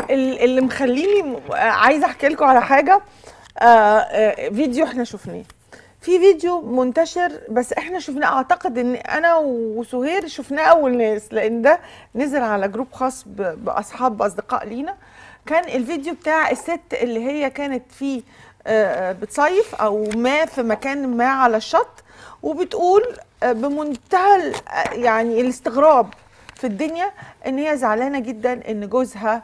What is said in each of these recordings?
اللي مخليني عايزه احكي لكم على حاجه. فيديو احنا شفناه، في فيديو منتشر بس احنا شفناه، اعتقد ان انا وسهير شفناه اول ناس، لان ده نزل على جروب خاص باصدقاء لينا. كان الفيديو بتاع الست اللي هي كانت فيه بتصيف او ما في مكان ما على الشط، وبتقول بمنتهى يعني الاستغراب في الدنيا ان هي زعلانه جدا ان جوزها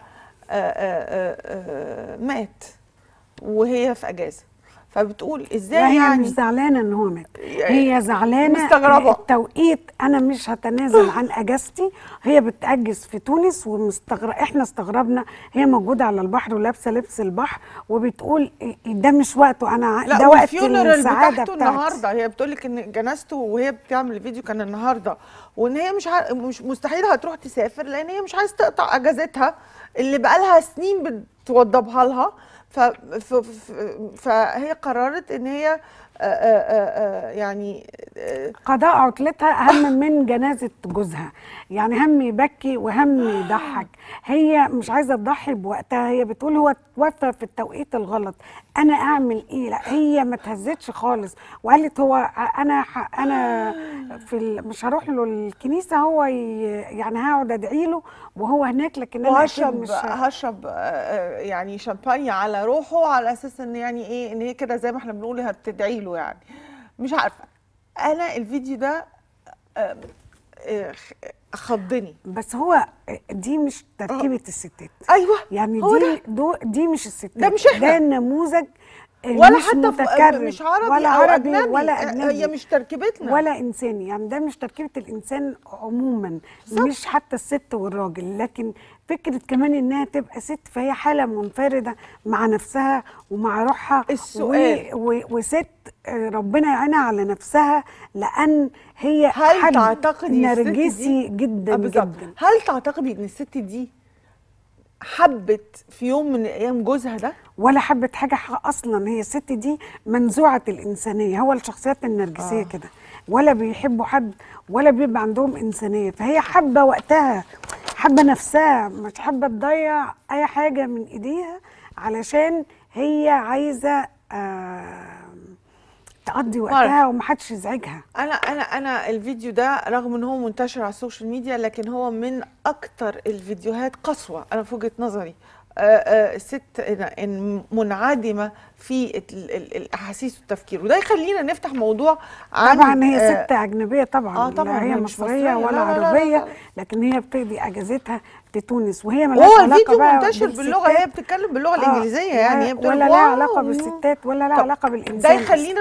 مات وهي في اجازه. فبتقول ازاي هي يعني مش زعلانه ان هو مات، هي زعلانه مستغربه التوقيت. انا مش هتنازل عن اجازتي. هي بتأجز في تونس احنا استغربنا. هي موجوده على البحر ولابسه لبس البحر وبتقول ده مش وقته، انا لا، ده وقت والفيونرال السعاده بتاعته بتاعتي. النهارده. هي بتقول لك ان جنازته وهي بتعمل الفيديو كان النهارده، وان هي مش مستحيل هتروح تسافر لان هي مش عايزه تقطع اجازتها اللي بقالها سنين بتوضبها لها. فهي قررت ان هي يعني قضاء عطلتها اهم من جنازه جوزها، يعني هم يبكي وهم يضحك. هي مش عايزه تضحي بوقتها، هي بتقول هو توفى في التوقيت الغلط، انا اعمل ايه؟ لا، هي ما تهزتش خالص وقالت هو انا مش هروح له الكنيسه، هو يعني هقعد ادعي له وهو هناك، لكن انا اكيد مش هشرب يعني شامبانيا على روحه، على اساس ان يعني ايه، ان هي كده زي ما احنا بنقول هتدعي له يعني. مش عارفه، انا الفيديو ده خضني. بس هو دي مش تركيبه الستات. ايوه، يعني هو دي مش الستات، ده مش احنا، ده النموذج ولا مش حتى متكرر، مش عربي ولا او عربي اجنبي. ولا اجنبي، هي مش تركيبتنا ولا انساني. يعني ده مش تركيبه الانسان عموما، مش حتى الست والراجل. لكن فكره كمان انها تبقى ست، فهي حاله منفرده مع نفسها ومع روحها. السؤال وست ربنا يعينها على نفسها، لان هي هل تعتقدي نرجسي جدا جدا. هل تعتقدي ان الست دي حبت في يوم من الايام جوزها ده؟ ولا حبت حاجه اصلا. هي الست دي منزوعه الانسانيه. هو الشخصيات النرجسيه كده، ولا بيحبوا حد ولا بيبقى عندهم انسانيه. فهي حابه وقتها، حابه نفسها، مش حابه تضيع اي حاجه من ايديها، علشان هي عايزه تقضي وقتها ومحدش يزعجها. انا الفيديو ده رغم ان هو منتشر على السوشيال ميديا، لكن هو من اكتر الفيديوهات قسوه انا في وجهه نظري. ست منعدمه في الاحاسيس والتفكير، وده يخلينا نفتح موضوع عن طبعا هي ست اجنبيه طبعا. طبعا لا هي مش مصريه ولا لا عربيه. لا. لكن هي بتقضي اجازتها في تونس، وهي مالهاش هو علاقه الفيديو بقى منتشر باللغه، هي بتتكلم باللغه الانجليزيه يعني. هي ولا لها علاقه بالستات ولا لها علاقه بالانسان. ده يخلينا